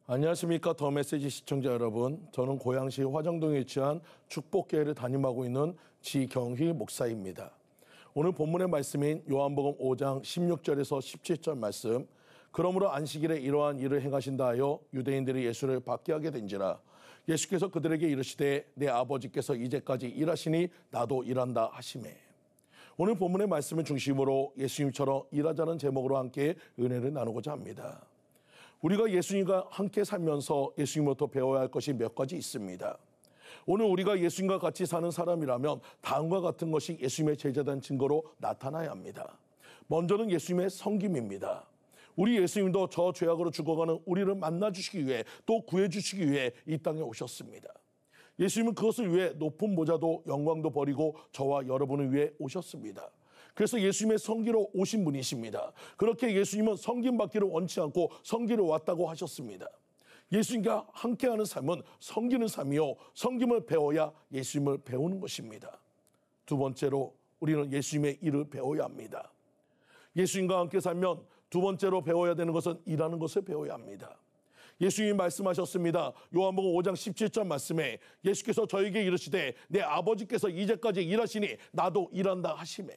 안녕하십니까. 더 메시지 시청자 여러분. 저는 고양시 화정동에 위치한 축복교회를 담임하고 있는 지경휘 목사입니다. 오늘 본문의 말씀인 요한복음 5장 16절에서 17절 말씀. 그러므로 안식일에 이러한 일을 행하신다 하여 유대인들이 예수를 받게 하게 된지라. 예수께서 그들에게 이르시되 내 아버지께서 이제까지 일하시니 나도 일한다 하시매. 오늘 본문의 말씀을 중심으로 예수님처럼 일하자는 제목으로 함께 은혜를 나누고자 합니다. 우리가 예수님과 함께 살면서 예수님부터 배워야 할 것이 몇 가지 있습니다. 오늘 우리가 예수님과 같이 사는 사람이라면 다음과 같은 것이 예수님의 제자된 증거로 나타나야 합니다. 먼저는 예수님의 섬김입니다. 우리 예수님도 저 죄악으로 죽어가는 우리를 만나주시기 위해 또 구해주시기 위해 이 땅에 오셨습니다. 예수님은 그것을 위해 높은 모자도 영광도 버리고 저와 여러분을 위해 오셨습니다. 그래서 예수님의 섬기러 오신 분이십니다. 그렇게 예수님은 섬김받기를 원치 않고 섬기러 왔다고 하셨습니다. 예수님과 함께하는 삶은 섬기는 삶이요, 섬김을 배워야 예수님을 배우는 것입니다. 두 번째로 우리는 예수님의 일을 배워야 합니다. 예수님과 함께 살면 두 번째로 배워야 되는 것은 일하는 것을 배워야 합니다. 예수님이 말씀하셨습니다. 요한복음 5장 17절 말씀에 예수께서 저에게 이르시되 내 아버지께서 이제까지 일하시니 나도 일한다 하시매.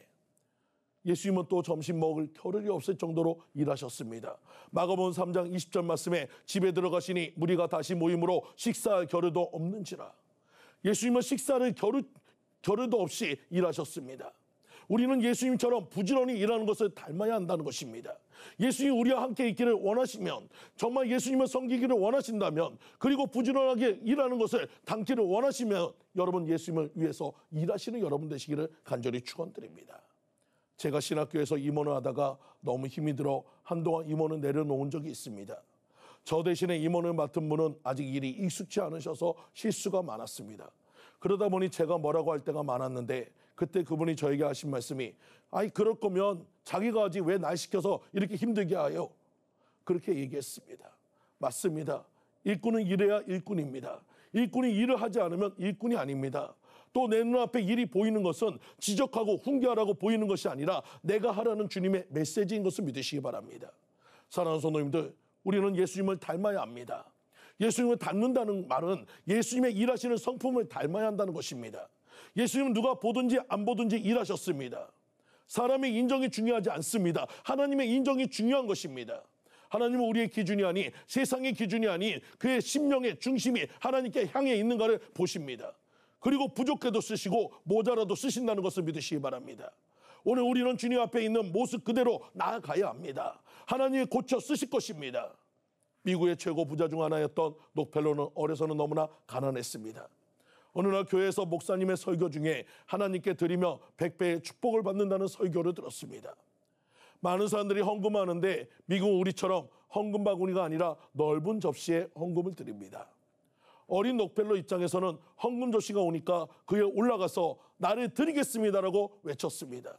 예수님은 또 점심 먹을 겨를이 없을 정도로 일하셨습니다. 마가복음 3장 20절 말씀에 집에 들어가시니 무리가 다시 모임으로 식사할 겨를도 없는지라. 예수님은 식사를 겨를도 없이 일하셨습니다. 우리는 예수님처럼 부지런히 일하는 것을 닮아야 한다는 것입니다. 예수님이 우리와 함께 있기를 원하시면, 정말 예수님을 섬기기를 원하신다면, 그리고 부지런하게 일하는 것을 닮기를 원하시면 여러분 예수님을 위해서 일하시는 여러분 되시기를 간절히 축원드립니다. 제가 신학교에서 임원을 하다가 너무 힘이 들어 한동안 임원을 내려놓은 적이 있습니다. 저 대신에 임원을 맡은 분은 아직 일이 익숙치 않으셔서 실수가 많았습니다. 그러다 보니 제가 뭐라고 할 때가 많았는데 그때 그분이 저에게 하신 말씀이 아이 그럴 거면 자기가 하지 왜 날 시켜서 이렇게 힘들게 하요? 그렇게 얘기했습니다. 맞습니다. 일꾼은 일해야 일꾼입니다. 일꾼이 일을 하지 않으면 일꾼이 아닙니다. 또 내 눈앞에 일이 보이는 것은 지적하고 훈계하라고 보이는 것이 아니라 내가 하라는 주님의 메시지인 것을 믿으시기 바랍니다. 사랑하는 성도님들, 우리는 예수님을 닮아야 합니다. 예수님을 닮는다는 말은 예수님의 일하시는 성품을 닮아야 한다는 것입니다. 예수님은 누가 보든지 안 보든지 일하셨습니다. 사람의 인정이 중요하지 않습니다. 하나님의 인정이 중요한 것입니다. 하나님은 우리의 기준이 아닌, 세상의 기준이 아닌 그의 심령의 중심이 하나님께 향해 있는가를 보십니다. 그리고 부족해도 쓰시고 모자라도 쓰신다는 것을 믿으시기 바랍니다. 오늘 우리는 주님 앞에 있는 모습 그대로 나아가야 합니다. 하나님이 고쳐 쓰실 것입니다. 미국의 최고 부자 중 하나였던 록펠러는 어려서는 너무나 가난했습니다. 어느 날 교회에서 목사님의 설교 중에 하나님께 드리며 100배의 축복을 받는다는 설교를 들었습니다. 많은 사람들이 헌금하는데 미국은 우리처럼 헌금 바구니가 아니라 넓은 접시에 헌금을 드립니다. 어린 록펠러 입장에서는 헌금 접시가 오니까 그에 올라가서 나를 드리겠습니다라고 외쳤습니다.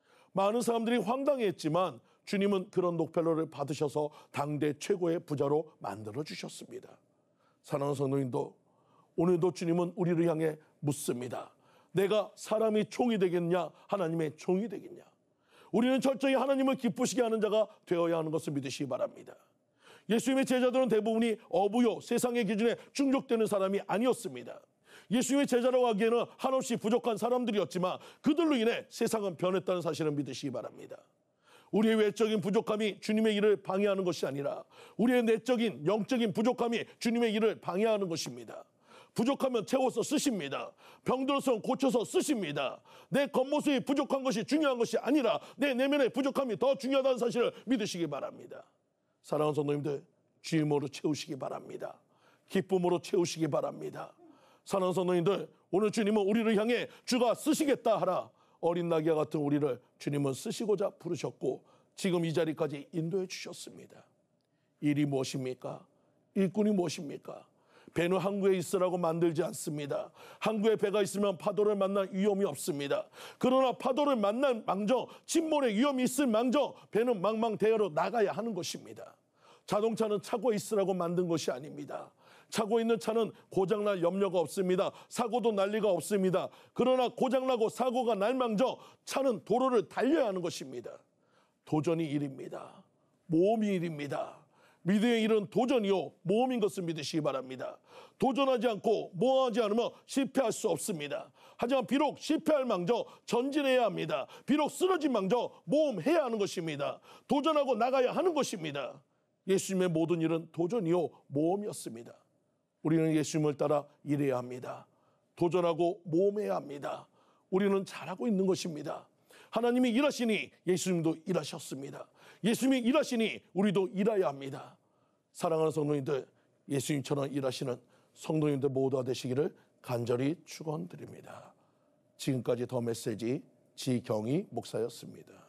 많은 사람들이 황당해했지만 주님은 그런 록펠러를 받으셔서 당대 최고의 부자로 만들어주셨습니다. 사랑하는 성도님도 오늘도 주님은 우리를 향해 묻습니다. 내가 사람의 종이 되겠냐, 하나님의 종이 되겠냐. 우리는 철저히 하나님을 기쁘시게 하는 자가 되어야 하는 것을 믿으시기 바랍니다. 예수님의 제자들은 대부분이 어부요, 세상의 기준에 충족되는 사람이 아니었습니다. 예수님의 제자라고 하기에는 한없이 부족한 사람들이었지만 그들로 인해 세상은 변했다는 사실을 믿으시기 바랍니다. 우리의 외적인 부족함이 주님의 일을 방해하는 것이 아니라 우리의 내적인 영적인 부족함이 주님의 일을 방해하는 것입니다. 부족하면 채워서 쓰십니다. 병들어서 고쳐서 쓰십니다. 내 겉모습이 부족한 것이 중요한 것이 아니라 내 내면의 부족함이 더 중요하다는 사실을 믿으시기 바랍니다. 사랑하는 성도님들, 주임으로 채우시기 바랍니다. 기쁨으로 채우시기 바랍니다. 사랑하는 성도님들, 오늘 주님은 우리를 향해 주가 쓰시겠다 하라. 어린 나귀와 같은 우리를 주님은 쓰시고자 부르셨고 지금 이 자리까지 인도해 주셨습니다. 일이 무엇입니까? 일꾼이 무엇입니까? 배는 항구에 있으라고 만들지 않습니다. 항구에 배가 있으면 파도를 만날 위험이 없습니다. 그러나 파도를 만날 망정, 침몰의 위험이 있을 망정, 배는 망망대해로 나가야 하는 것입니다. 자동차는 차고에 있으라고 만든 것이 아닙니다. 차고에 있는 차는 고장날 염려가 없습니다. 사고도 날 리가 없습니다. 그러나 고장나고 사고가 날 망정 차는 도로를 달려야 하는 것입니다. 도전이 일입니다. 모험이 일입니다. 믿음의 일은 도전이요 모험인 것을 믿으시기 바랍니다. 도전하지 않고 모험하지 않으면 실패할 수 없습니다. 하지만 비록 실패할 망정 전진해야 합니다. 비록 쓰러진 망정 모험해야 하는 것입니다. 도전하고 나가야 하는 것입니다. 예수님의 모든 일은 도전이요 모험이었습니다. 우리는 예수님을 따라 일해야 합니다. 도전하고 모험해야 합니다. 우리는 잘하고 있는 것입니다. 하나님이 일하시니 예수님도 일하셨습니다. 예수님이 일하시니 우리도 일해야 합니다. 사랑하는 성도님들, 예수님처럼 일하시는 성도님들 모두가 되시기를 간절히 축원드립니다. 지금까지 더 메시지 지경희 목사였습니다.